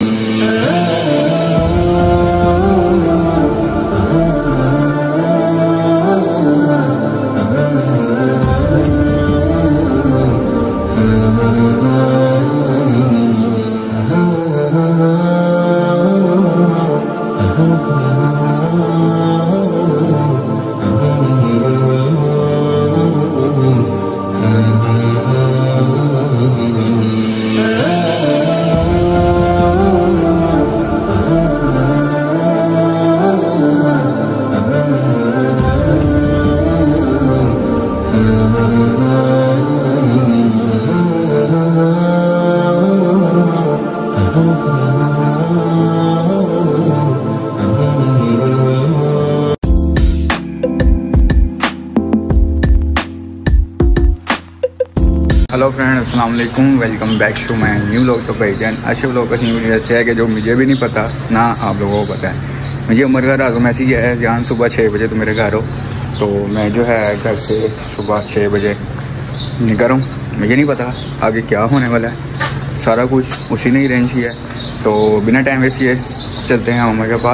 Hello friend, अस्सलाम वालेकुम, welcome back to my new vlog. तो भाई जान अच्छे व्लॉग का सीन ऐसे है कि जो मुझे भी नहीं पता ना आप लोगों को पता है। मुझे उम्र का रागम ऐसी है जहाँ सुबह 6 बजे तो मेरे घर हो, तो मैं जो है घर से सुबह 6 बजे निकल हूँ। मुझे नहीं पता आगे क्या होने वाला है, सारा कुछ उसी ने ही रेंज किया है। तो बिना टाइम वेस्ट किए चलते हैं उमर के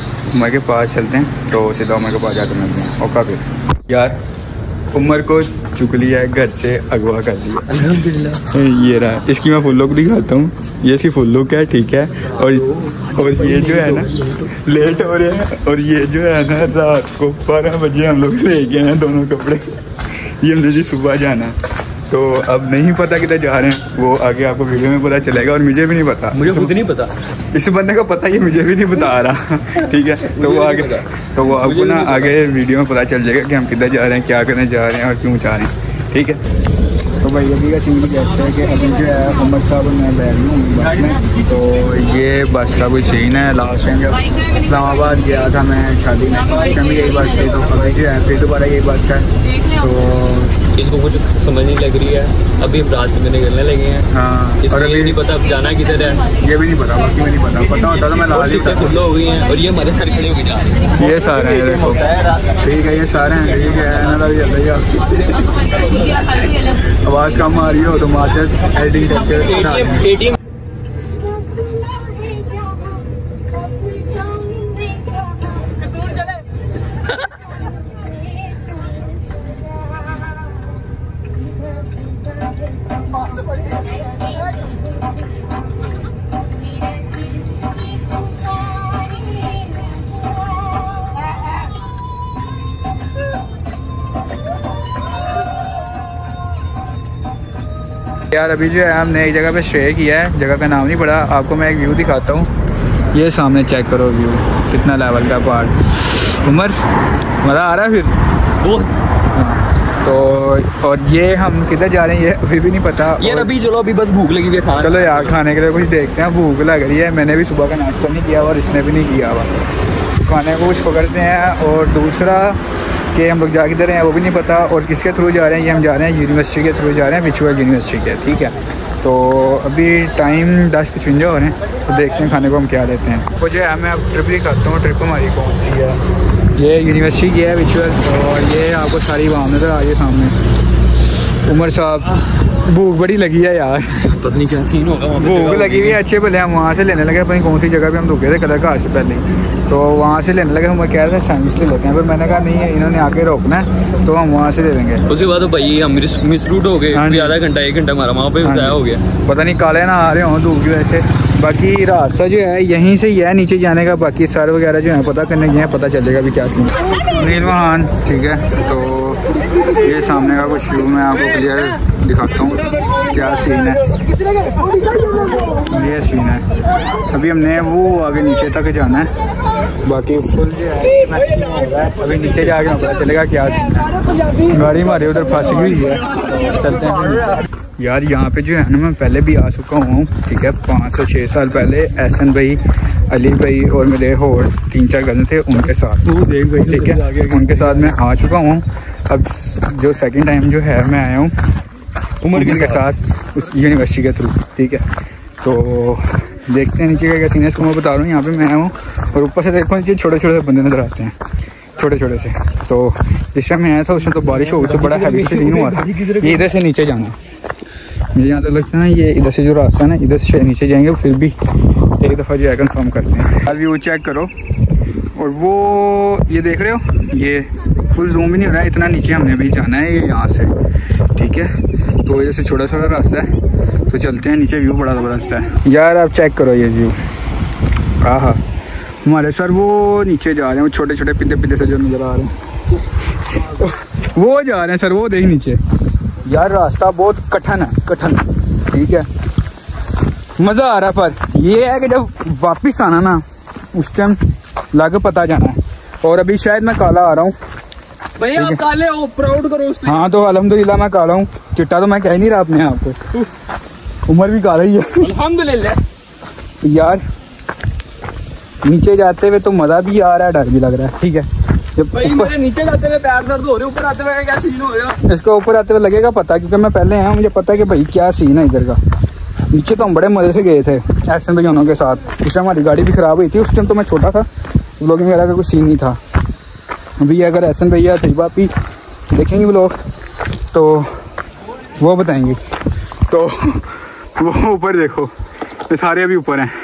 पास चलते हैं। तो सीधा उमर के पास जाकर मिलते हैं। और काफ़ी यार उमर को चुक लिया है, घर से अगवा कर लिया अल्हम्दुलिल्लाह। ये रहा, इसकी मैं फुल लुक दिखाता हूँ। ये इसकी फुल लुक है, ठीक है। और ये जो है ना लेट हो रहे हैं, और ये जो है ना रात को 12 बजे हम लोग ले गए हैं दोनों कपड़े। ये हमने जी सुबह जाना, तो अब नहीं पता किधर जा रहे हैं, वो आगे आपको वीडियो में पता चलेगा। और मुझे भी नहीं पता, मुझे खुद नहीं पता, इस बंदे को पता ये मुझे भी नहीं बता रहा ठीक है। तो वो आगे तो वो आपको ना आगे वीडियो में पता चल जाएगा कि हम किधर जा रहे हैं, क्या करने जा रहे हैं और क्यों जा रहे हैं, ठीक है। तो भाई अभी का सीन ऐसा है कि अभी जो है उमर साहब मैं बैठ हूँ बस में। तो ये बस का कोई सीन है। लास्ट टाइम जब इस्लामाबाद गया था मैं शादी में, उस टाइम भी यही बस थी। तो अभी जो है फिर दोबारा यही बस है। तो इसको कुछ समझ नहीं लग रही है, अभी हम रास्ते में निकलने लगे हैं। हाँ, और अभी नहीं पता अब जाना किधर है, ये भी नहीं पता, बाकी में नहीं पता होता तो मैं ला देता। खुल्लो हो गई हैं और ये हमारे सर खड़े हो गए जा रहे हैं। ये सारे हैं देखो, ठीक है, ये सारे हैं, ठीक है। आवाज़ कम आ रही हो तो मार्केट एडिटिंग यार। अभी जो है हमने एक जगह पे स्टे किया है, जगह का नाम नहीं पड़ा। आपको मैं एक व्यू दिखाता हूँ, ये सामने चेक करो व्यू, कितना लेवल का पहाड़। उमर मज़ा आ रहा है फिर वो। तो और ये हम किधर जा रहे हैं ये अभी भी नहीं पता यार। अभी चलो, अभी बस भूख लगी हुई है, चलो यार खाने के लिए कुछ देखते हैं। भूख लग रही है, मैंने भी सुबह का नाश्ता नहीं किया और इसने भी नहीं किया हुआ। खाने को कुछ पकड़ते हैं। और दूसरा कि हम लोग जा किधर हैं वो भी नहीं पता, और किसके थ्रू जा रहे हैं। ये हम जा रहे हैं यूनिवर्सिटी के थ्रू जा रहे हैं, विचुअल यूनिवर्सिटी के, ठीक है। तो अभी टाइम 10:55 हो रहे हैं। तो देखते हैं खाने को हम क्या लेते हैं। तो जो है मैं अब ट्रिप दिखाता हूँ, ट्रिप हमारी कौन सी है। ये यूनिवर्सिटी की है विचुअल, और ये आपको सारी वहाँ नज़र आ रही है सामने। उमर साहब भूख बड़ी लगी है यार, पता नहीं क्या सीन होगा। भूख लगी हुई है अच्छे भले। हम वहाँ से लेने लगे, अपनी कौन सी जगह पे हम रुके थे कलर का से पहले, तो वहाँ से लेने लगे। हम कह रहे थे सैंडविच ले लेते हैं, पर मैंने कहा नहीं है, इन्होंने आके रोकना है तो हम वहाँ से ले लेंगे। उसके बाद तो भाई हम मिस रूट हो गए। आधा घंटा 1 घंटा हमारा वहाँ पे ज़ाया हो गया। पता नहीं काले ना आ रहे हों धूप की वजह से। बाकी रास्ता जो है यहीं से ही है नीचे जाने का। बाकी सर वगैरह जो है पता करने गए हैं, पता चलेगा भी क्या सीन। नीलमहान, ठीक है। तो ये सामने का कुछ व्यू मैं आपको क्लियर दिखाता हूँ क्या सीन है। ये सीन है। अभी हमने वो आगे नीचे तक जाना है, बाकी फुल जो है अभी नीचे जाके पता चलेगा क्या सीन है। गाड़ी हमारी उधर फंस गई है, चलते हैं यार। यहाँ पे जो है ना मैं पहले भी आ चुका हूँ, ठीक है। 5 से 6 साल पहले एहसन भाई, अली भाई और मेरे और 3-4 कज़न थे, उनके साथ देख भाई, ठीक है, उनके साथ मैं आ चुका हूँ। अब जो सेकंड टाइम जो है मैं आया हूँ उमर के साथ उस यूनिवर्सिटी के थ्रू, ठीक है। तो देखते हैं नीचे का क्या सीन है। इसको मैं बता रहा हूँ, यहाँ पे मैं आया हूँ और ऊपर से देखो नीचे छोटे छोटे बंदे नजर आते हैं, छोटे छोटे से। तो जिस टाइम मैं आया था उसमें तो बारिश हो गई, तो बड़ा हैवी से सीन हुआ था। ये इधर से नीचे जाना, मुझे यहाँ तक लगता है ना, ये इधर से जो रास्ता है ना, इधर से नीचे जाएंगे फिर भी एक दफ़ा जो है कंफर्म करते हैं। अब व्यू चेक करो, और वो ये देख रहे हो, ये फुल जूम भी नहीं हो रहा है, इतना नीचे हमने भी जाना है ये यहाँ से, ठीक है। तो जैसे छोटा छोटा रास्ता है, तो चलते हैं नीचे। व्यू बड़ा ज़बरदस्त है यार, आप चेक करो ये व्यू। हाँ, हमारे सर वो नीचे जा रहे हैं, वो छोटे छोटे पिद्दे पिद्दे से जो नज़र आ रहे हैं वो जा रहे हैं सर, वो देख नीचे। यार रास्ता बहुत कठिन है, कठिन, ठीक है। मज़ा आ रहा है, पर ये है कि जब वापस आना ना, उस टाइम लागे पता जाना है। और अभी शायद मैं काला आ रहा हूँ भैया, आप काले हो, प्राउड करो उस पे। हाँ, तो अल्हम्दुलिल्लाह मैं काला हूँ, चिट्टा तो मैं कह नहीं रहा अपने आप को, उम्र भी काला ही है अल्हम्दुलिल्लाह। यार नीचे जाते हुए तो मज़ा भी आ रहा है, डर भी लग रहा है, ठीक है। जब भाई मेरे नीचे जाते हुए पैर दर्द हो रहे, ऊपर आते हुए क्या सीन हो रहा? इसको ऊपर आते हुए लगेगा पता, क्योंकि मैं पहले आया हूँ, मुझे पता है कि भाई क्या सीन है इधर का। नीचे तो हम बड़े मज़े से गए थे एहसन भाई के साथ, उस टाइम हमारी गाड़ी भी ख़राब हुई थी, उस टाइम तो मैं छोटा था, व्लॉगिंग वगैरह का कुछ सीन नहीं था। अभी अगर एहसन भैया तैयबा भी देखेंगे व्लॉग तो वो बताएंगे। तो वो ऊपर देखो, ये सारे अभी ऊपर हैं।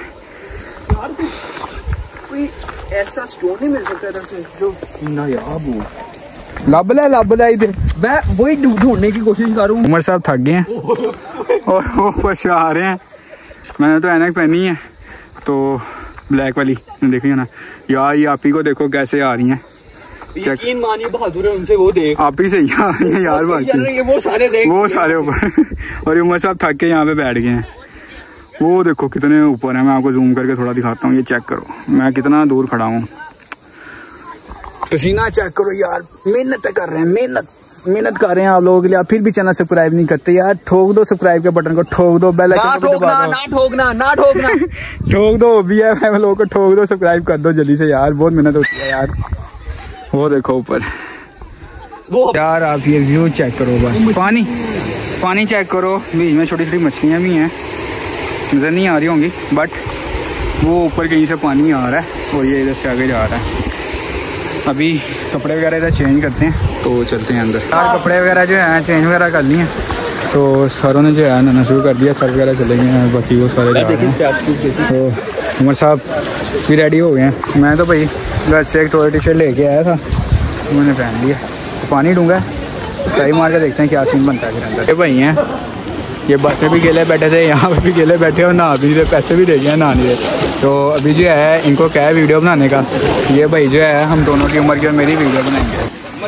कोई ऐसा स्टोन नहीं मिल सकता इधर से जो ना यार वो लब ला इधर, मैं वही ढूंढने की कोशिश कर रहा हूँ। उमर साहब थक गए हैं और वो पछा आ रहे हैं। मैंने तो ऐनक पहनी है, तो ब्लैक वाली देखिए ना यार, ये आप ही को देखो कैसे आ रही हैं। यकीन मानिए बहादुर है उनसे, वो देख आप ही सही आ रही है यार, बाकी वो सारे देख, वो सारे ऊपर और उमर साहब थक के यहाँ पे बैठ गए हैं। वो देखो कितने ऊपर है, मैं आपको जूम करके थोड़ा दिखाता हूँ। ये चेक करो मैं कितना दूर खड़ा हूँ, पसीना चेक करो यार। मेहनत कर रहे हैं, मेहनत कर रहे हैं आप लोगों के लिए। आप फिर भी चैनल सब्सक्राइब नहीं करते यार, ठोक दो सब्सक्राइब के बटन को, ठोक दो बेल आइकन को दबा दो, ना ठोकना ठोक दो BFM लोगों को, ठोक दो, सब्सक्राइब कर दो जल्दी से यार, बहुत मेहनत होती है यार। वो देखो ऊपर वो यार, आप ये व्यू चेक करो, बस पानी चेक करो। बीच में छोटी छोटी मछलियाँ भी हैं, नजर नहीं आ रही होंगी, बट वो ऊपर कहीं से पानी आ रहा है और ये इधर से आगे जा रहा है। अभी कपड़े वगैरह इधर चेंज करते हैं, तो चलते हैं अंदर। यार कपड़े वगैरह जो है चेंज वगैरह कर लिए हैं, तो सरों ने जो है नहाना शुरू कर दिया, सर वगैरह चले गए हैं, बाकी वो सारे जा रहे हैं। तो उमर साहब भी रेडी हो गए हैं। मैं तो भाई घर से एक टॉयलेट टी शर्ट लेके आया था, उन्होंने पहन लिया। तो पानी डूंगा, ट्राई मार के देखते हैं क्या सीन बनता है फिर अंदर। ये भाई हैं, ये बस में भी गेले बैठे थे, यहाँ पे भी गेले बैठे और नहा भी रहे, पैसे भी दे गए नहाने रहे। तो अभी जो है इनको क्या है वीडियो बनाने का, ये भाई जो है हम दोनों की उम्र की और मेरी वीडियो बनाएंगे।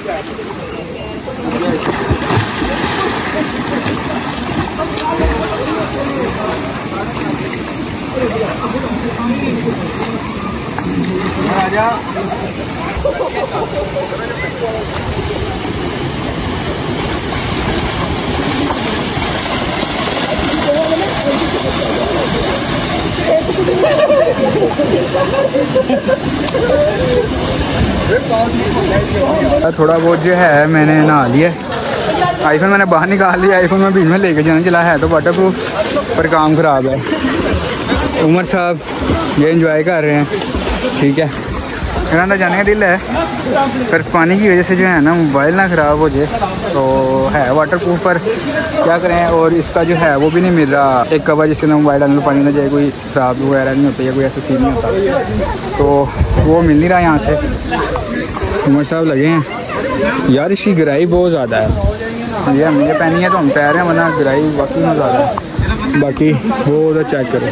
थोड़ा बहुत जो है मैंने नहा लिया, आईफोन मैंने बाहर निकाल लिया, आईफोन में बीच में लेके जाने चला है तो वाटर प्रूफ, पर काम ख़राब है। उमर साहब ये एंजॉय कर रहे हैं, ठीक है। मेरा अंदर जाने का दिल है, पर पानी की वजह से जो है ना मोबाइल ना ख़राब हो जाए, तो है वाटर प्रूफ पर क्या करें। और इसका जो है वो भी नहीं मिल रहा, एक कवर जिसके अंदर मोबाइल अंदर पानी ना जाए, कोई ख़राब वगैरह नहीं होता या कोई ऐसा सीन नहीं होता, तो वो मिल नहीं रहा यहाँ से। उमर साहब लगे हैं यार, इसकी गिराई बहुत ज़्यादा है, ये हमने पहनी है तो हम तैर रहे हैं, वरना गिराई वाकई में ज़्यादा है। बाकी वो उधर चेक करो,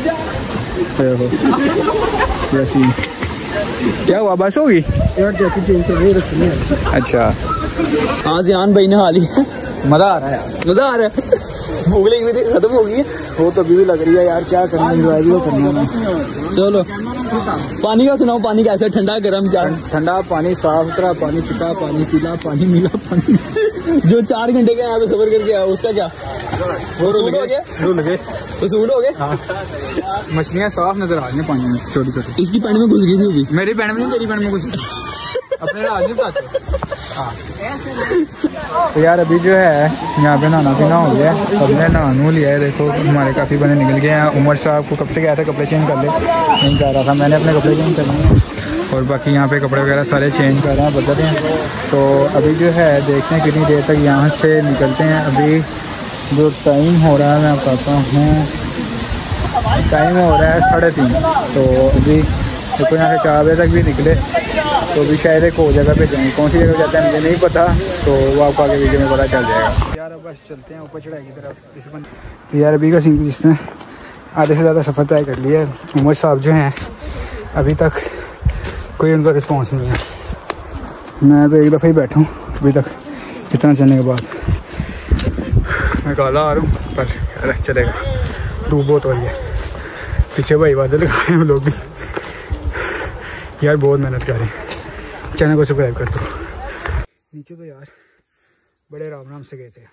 वैसी क्या हुआ, बस होगी यार, जैकेट चेंज कर रही है। अच्छा हाँ, जियान भाई ने हाल ही मज़ा आ रहा है यार, मजा आ रहा है। भूख लगी हुई थी, खत्म हो गई है, वो तो अभी भी लग रही है यार, क्या करना है, एंजॉय भी करना है। चलो पानी का सुनाओ, पानी कैसा, ठंडा गर्म क्या? ठंडा पानी, साफ सुथरा पानी, चिटा पानी, पीला पानी, नीला पानी। जो 4 घंटे का यहाँ पे सफर करके आया उसका क्या वसूल हो गया? वसूल हो गया। हाँ। मछलियाँ साफ नजर आ रही हैं पानी में, छोटी छोटी। इसकी पैंट में घुस गई थी होगी, मेरी पैंट में नहीं, तेरी पैंट में घुस गई, अपने राज नहीं पाते। हाँ तो यार अभी जो है यहाँ पे नहाना पीना हो गया, सबने नहा नू लिया है। देखो हमारे काफ़ी बने निकल गए हैं। उमर साहब को कब से गया था कपड़े चेंज कर ले, नहीं कर रहा था, मैंने अपने कपड़े चेंज कर लिए और बाकी यहाँ पे कपड़े वगैरह सारे चेंज कर रहे हैं, बदल रहे हैं। तो अभी जो है देखते हैं कितनी देर तक यहाँ से निकलते हैं। अभी जो टाइम हो रहा है मैं बताता हूँ, टाइम हो रहा है 3:30। तो अभी देखो यहाँ से 4 बजे तक भी निकले तो अभी शायद एक हो जगह पे जाएंगे। कौन सी जगह जाते हैं मुझे नहीं पता, तो वो आपको आगे वीडियो में पता चल जाएगा। यार अब बस चलते हैं ऊपर चढ़ाई की तरफ। तो यार अभी का सीन जिसने आधे से ज़्यादा सफ़र तय कर लिया है। उमर साहब जो हैं अभी तक कोई उनका रिस्पॉन्स नहीं है। मैं तो एक दफ़ा ही बैठा हूँ अभी तक इतना चलने के बाद। मैं काला आ रहा हूँ पर यार चलेगा, धूप बहुत हो रही है। पीछे भाई बादल लगा रहे हैं लोग भी यार, बहुत मेहनत कर रहे हैं। चैनल को सब्सक्राइब कर दो। नीचे तो यार बड़े आराम से गए थे,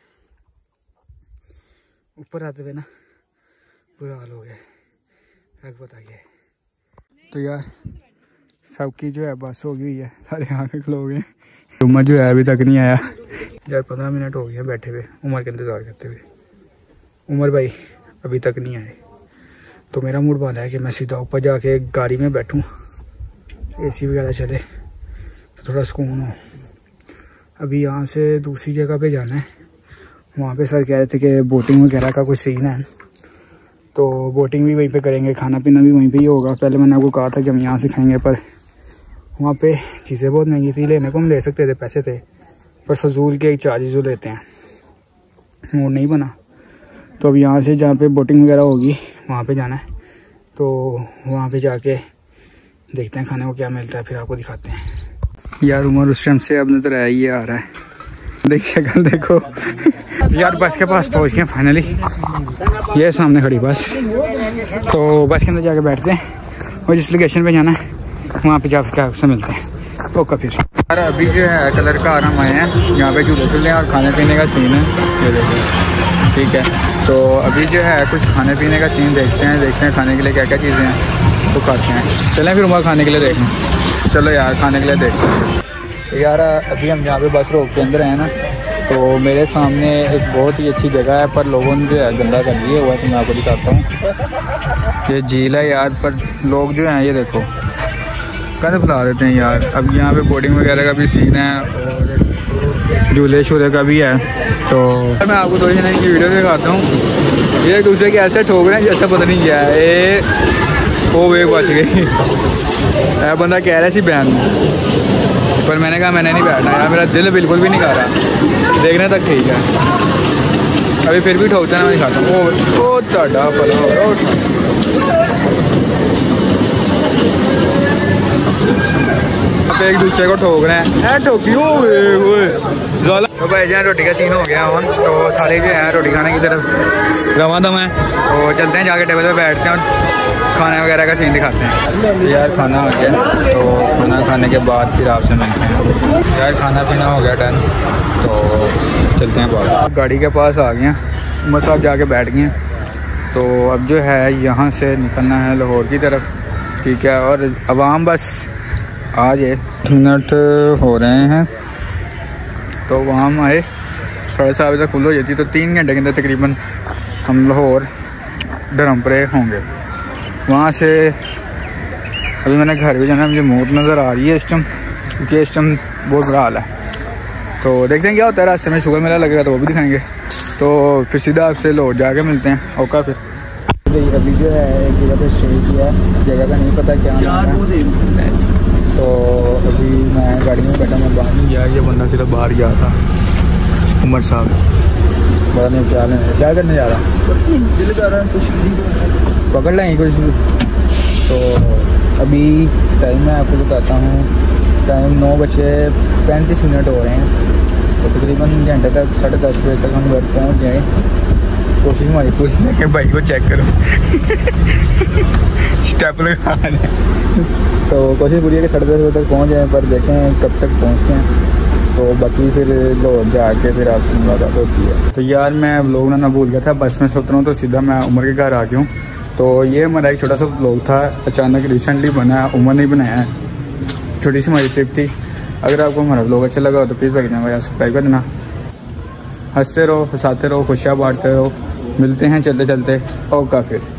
ऊपर आते हुए ना बुरा हाल हो गया, रख बताइए। तो यार सबकी जो है बस हो गई है, सारे यहाँ पे खलो गए। उमर जो है अभी तक नहीं आया यार, 15 मिनट हो गए बैठे हुए उमर के इंतज़ार करते हुए। उमर भाई अभी तक नहीं आए, तो मेरा मूड बन रहा है कि मैं सीधा ऊपर जाके गाड़ी में बैठूं, एसी वगैरह चले तो थोड़ा सुकून हो। अभी यहाँ से दूसरी जगह पे जाना है, वहाँ पे सर कह रहे थे कि बोटिंग वगैरह का कुछ सीन है, तो बोटिंग भी वहीं पे करेंगे, खाना पीना भी वहीं पे ही होगा। पहले मैंने आपको कहा था कि हम यहाँ से खाएंगे, पर वहाँ पे चीज़ें बहुत महंगी थी, लेने को हम ले सकते थे, पैसे थे, पर फजूल के एक चार्जेस जो लेते हैं वो नहीं बना। तो अब यहाँ से जहाँ पे बोटिंग वगैरह होगी वहाँ पे जाना है, तो वहाँ पे जाके देखते हैं खाने को क्या मिलता है, फिर आपको दिखाते हैं। यार उमर उस टाइम से अब नजर आया, ये आ रहा है, देख शक्ल देखो। यार बस के पास पहुँच गए फाइनली, ये सामने खड़ी बस। तो बस के अंदर जाके बैठते हैं और जिस लोकेशन पे जाना है वहाँ पे जाकर आपसे मिलते हैं। ओके फिर यार अभी जो है कलर का आराम आए हैं, यहाँ पे झूले झूले और खाने पीने का सीन है, ये देखिए ठीक है। तो अभी जो है कुछ खाने पीने का सीन देखते हैं खाने के लिए क्या क्या चीज़ें हैं तो खाते हैं। चलें फिर वहाँ खाने के लिए देखें। चलो यार खाने के लिए देखते हैं। तो यार अभी हम यहाँ पे बस रोक के अंदर हैं ना, तो मेरे सामने एक बहुत ही अच्छी जगह है, पर लोगों ने जो है गंदा कर दिया हुआ है, तो मैं आपको दिखाता हूँ। ये झील है यार, पर लोग जो हैं ये देखो कदम फैला देते हैं यार। अब यहाँ पे बोटिंग वगैरह का भी सीन है और झूले शूले का भी है। तो मैं आपको थोड़ी सी वीडियो दिखाता हूँ, ये एक दूसरे के ऐसे ठोक रहे हैं जैसा पता नहीं क्या है। वो वे बच गई, बंदा कह रहा सी बैन में, पर मैंने कहा मैंने नहीं बैठना यार, मेरा दिल बिल्कुल भी नहीं कर रहा, देखने तक ठीक है। अभी फिर भी ठोकता है, मैं दिखाता हूँ। ओ टाटा एक दूसरे को ठोक रहे हैं, ठोकियो। तो भाई जहाँ रोटी का सीन हो गया ऑन, तो सारे जो हैं रोटी खाने की तरफ रवा दम है। तो चलते हैं जाके टेबल पे बैठते हैं और खाने वगैरह का सीन दिखाते हैं। यार खाना हो गया, तो खाना खाने के बाद फिर आपसे मिलते हैं। यार खाना पीना हो गया डन, तो चलते हैं बाहर। गाड़ी के पास आ गए, उमर साहब जाके बैठ गए। तो अब जो है यहाँ से निकलना है लाहौर की तरफ, ठीक है। और अवाम बस आज 8 मिनट हो रहे हैं, तो वहाँ हम आए 7:30 बजे तक खुल हो जाती, तो 3 घंटे के अंदर तकरीबन हम लाहौर धर्मपुरे होंगे। वहाँ से अभी मैंने घर भी जाना है, मुझे मूड नज़र आ रही है इस टाइम, क्योंकि इस टाइम बहुत बुरा हाल है। तो देखते हैं क्या होता है, रास्ते में शुगर मेला लगेगा तो वो भी दिखाएंगे। तो फिर सीधा आपसे लाहौर जाके मिलते हैं। ओके फिर अभी जो है एक जगह पे स्टे किया, जगह का नहीं पता क्या नाम है। तो अभी मैं गाड़ी में बैठा, मैं बाहर नहीं गया, ये बंदा सिर्फ बाहर गया था, उमर साहब। पता नहीं क्या करने जा रहा, पकड़ लेंगे कुछ। तो अभी टाइम मैं आपको बताता हूँ, टाइम 9:35 हो रहे हैं, तो तकरीबन घंटे तक 10:30 बजे तक हम घर पहुँच जाए। कोशिश हमारी पूरी है कि भाई को चेक करो स्टेप लगा रहे हैं, तो कोशिश पूरी है कि 10:30 बजे तक पहुँच जाएँ, पर देखें कब तक पहुँचते हैं। तो बाकी फिर लोग जाके फिर आपसे मुलाकात होती है। तो यार मैं व्लॉग ना भूल गया था, बस में सोच रहा हूँ, तो सीधा मैं उमर के घर आ गया हूँ। तो ये हमारा एक छोटा सा व्लॉग था, अचानक रिसेंटली बना, उमर नहीं बनाया है, छोटी सी हमारी ट्रिप थी। अगर आपको हमारा व्लॉग अच्छा लगा हो तो प्लीज़ लगना भाई सब्सक्राइब कर देना। हंसते रहो, हंसाते रहो, खुशियाँ बांटते रहो। मिलते हैं चलते चलते। ओके फिर।